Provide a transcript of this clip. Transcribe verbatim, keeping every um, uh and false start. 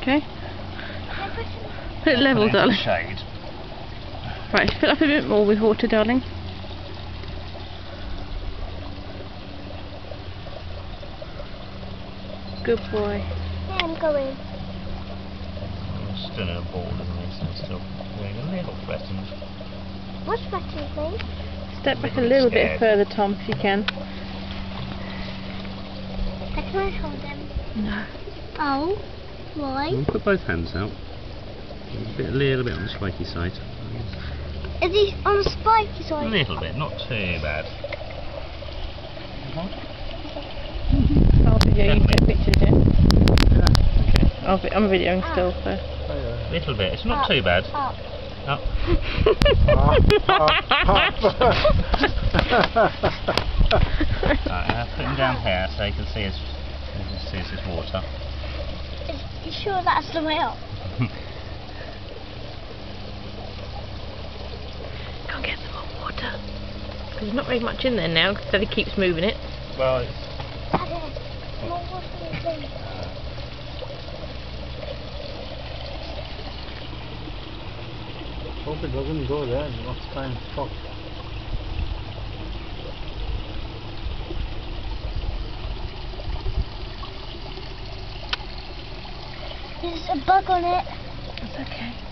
Okay. Put it level, darling. Shade. Right, fill up a bit more with water, darling. Good boy. Yeah, I'm going. I'm still in a ball, isn't he? So still feeling a little threatened. What's threatening, please? Step back a A little little scared. bit further, Tom, if you can. I can't hold him. No. Oh, why? We'll put both hands out. A, bit, a little bit on the spiky side. Is he on the spiky A side? little bit, not too bad. I'll video, you take pictures, yeah? Okay. I'll vi I'm videoing Ah. still, so. A little bit, it's not Up, too bad. Up. Up. Right, I'll put him down here so you can see his, you can see his water. Is you sure that's the way up? Go and get some more water. Because there's not very much in there now, because Daddy keeps moving it. Well, it's Daddy, more water, please. Hope it doesn't go there next time. Stop. There's a bug on it. That's okay.